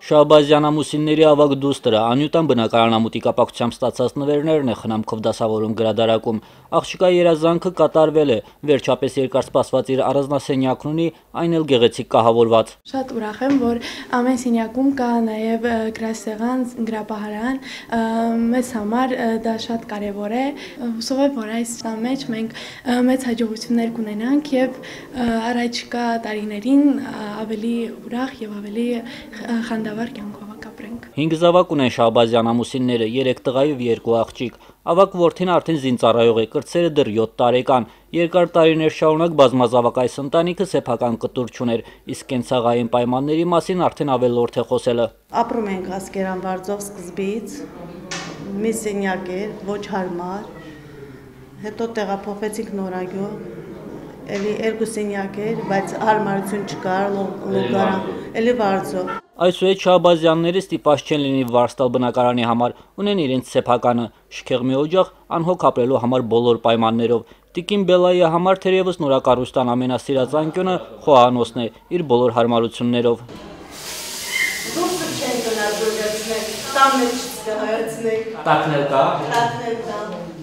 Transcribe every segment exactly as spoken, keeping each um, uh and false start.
Շահբազյան ամուսինների ավագ դուստրը Անյուտան բնակարանամուտի կապակցությամբ ստացած նվերներն է խնամքով դասավորում գրադարակում։ Աղջկա երազանքը կատարվել է, վերջապես երկարսպասված իր առանձնասենյակն ունի, այն էլ գեղեցիկ կահավորված։ Շատ ուրախ եմ, որ ամեն սենյակում կա նաև գրասեղան, գրապահարան, մեզ համար դա շատ կարևոր է։ Հուսով եմ, որ այս մեջ մենք մեծ հաջողություններ կունենանք եւ առաջիկա տարիներին ավելի ուրախ եւ ավելի խանդավառ կյանքով կապրենք։ Հինգ զավակ ունեն Շահբազյան ամուսինները, երեք տղա եւ երկու աղջիկ։ Ավագ որդին արդեն զինծառայող է, կրտսերը դեռ յոթ տարեկան։ Երկար տարիներ շարունակ բազմազավակ այս ընտանիքը սեփական կտուր չուներ, իսկ կենցաղային պայմանների մասին արդեն ավելորդ է խոսելը։ Ապրում ենք Ասկերան վարձով սկզբից, մի սենյակ էր, ոչ հարմար, հետո տեղափոխվեցինք Նորագյուղ, էլի երկու սենյակ էր, բայց հարմարություն չկար, լոգարան, էլի վարձով։ Այսուհետ Շահբազյանները ստիպված չեն լինի վարձ տալ բնակարանի համար, ունեն իրենց սեփականը, շքեղ մի օջախ, անհոգ ապրելու համար բոլոր պայմաններով։ Տիկին Բելայի համար թերևս նորակառույցն ամենասիրած անկյունը խոհանոցն է, իր բոլոր հարմարություններով։ Դուրս չեն գնալ զորացնել, տանն չստահացնել։ Տակնել կա։ Տակնել կա։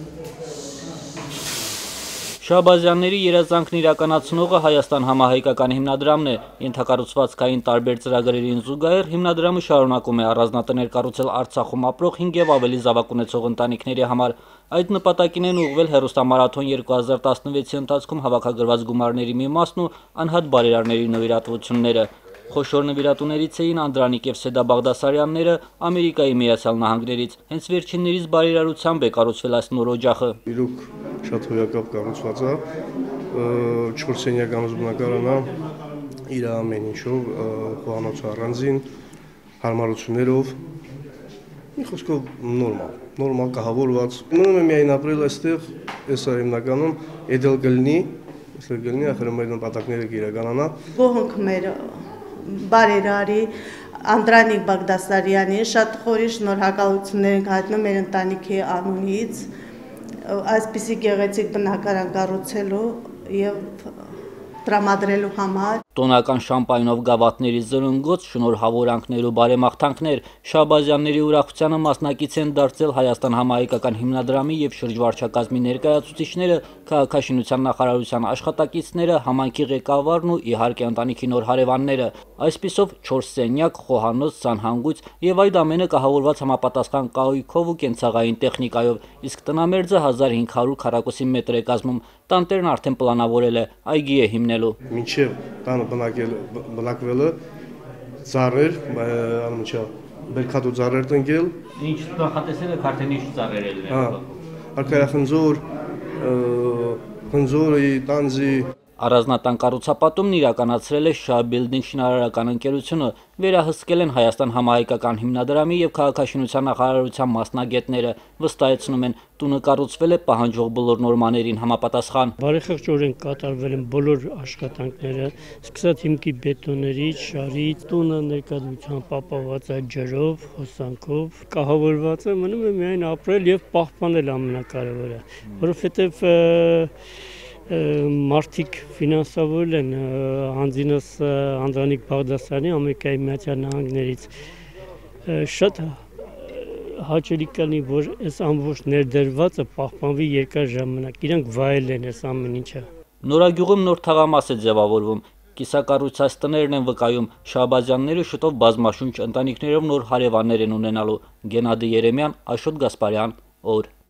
Շահբազյանների երազանքն իրականացնողը Հայաստան համահայկական հիմնադրամն է։ Ենթակառուցվածքային տարբեր ծրագրերին զուգահեռ հիմնադրամը շարունակում է առանձնատներ կառուցել Արցախում ապրող հինգ եւ ավելի զավակ ունեցող ընտանիքների համար։ Այդ նպատակին են ուղղվել հեռուստամարաթոն երկու հազար տասնվեցի ընթացքում հավաքագրված գումարների մի մասն ու անհատ բարերարների նվիրատվությունները։ Խոշոր նվիրատուներից էին Անդրանիկ եւ Սեդա Բաղդասարյանները Ամերիկայի Միացյալ Նահանգներից։ Հենց վերջիններից բարերարությամբ է կառուցվել այս նոր օջախը։ Իրոք շատ հոյակապ կառուցված է, չորս սենյականոց բնակարանն է, իր ամեն ինչով, խոհանոցը առանձին, հարմարություններով, մի խոսքով նորմալ, նորմալ կահավորված։ Մնում է միայն ապրել այստեղ, այս է հիմնականում, էդել կլինի, այստեղ կլինի, ախր մեր նպատակները կիրականանա։ Գոհոնք մեր բարերարի Անդրանիկ Բաղդասարյանի շատ խորի շնորհակալություններ ենք հայտնում մեր ընտանիքի անունից, այսպիսի գեղեցիկ բնակարան կառուցելու եւ տրամադրելու համար։ Տոնական շամպայնով գավաթների զրնգոց, շնորհավորանքներ ու բարեմաղթանքներ Շահբազյանների ուրախությանը մասնակից են դարձել Հայաստան համահայկական հիմնադրամի եւ շրջվարչակազմի ներկայացուցիչները, քաղաքաշինության նախարարության աշխատակիցները, համայնքի ղեկավարն ու իհարկե ընտանիքի նոր հարևանները։ Այսպիսով չորս սենյակ, խոհանոց, սանհանգույց եւ այդ ամենը կահավորված համապատասխան կահույքով ու կենցաղային տեխնիկայով, իսկ տնամերձը հազար հինգ հարյուր քառակուսի մետր է կազմում։ Տանտերն արդեն պլանավորել է, այգի է հիմնելու։ Մինչև տանը բնակվելը ծառեր, անմիջա բերքատու ծառեր տնկել։ Ինչ նախատեսել եք արդեն ինչ ծառեր ելնել։ Հա, արքայախնձոր, խնձորի, տանձի։ Առանձնատան կառուցապատումն իրականացրել է Շահ Բիլդինգ շինարարական ընկերությունը, վերահսկել են Հայաստան համահայկական հիմնադրամի եւ քաղաքաշինության նախարարության մասնագետները, վստահեցնում են, տունը կառուցվել է պահանջող բոլոր նորմաներին համապատասխան։ Բարեխղճորեն կատարվել են բոլոր աշխատանքները, սկսած հիմքի բետոններից, շարից, տունը ներկայությամբ ապահովված է ջրով, հոսանքով, կահավորված է, մնում է միայն ապրել եւ պահպանել ամենակարևորը, որովհետեւ մարդիկ ֆինանսավորել են անձինս Անդրանիկ Բաղդասարյանի Ամերիկայի Միացյալ Նահանգներից շատ հաճելի կլինի, որ այս ամբողջ ներդրվածը պահպանվի երկար ժամանակ, իրանք վայել են այս ամեն ինչը։ Նորագյուղում նոր թաղամաս է ձևավորվում, կիսակառույցած տներն են վկայում, Շահբազյանները շուտով բազմաշունչ ընտանիքներով նոր հարևաններ են ունենալու։ Գենադի Երեմյան, Աշոտ Գասպարյան, օր։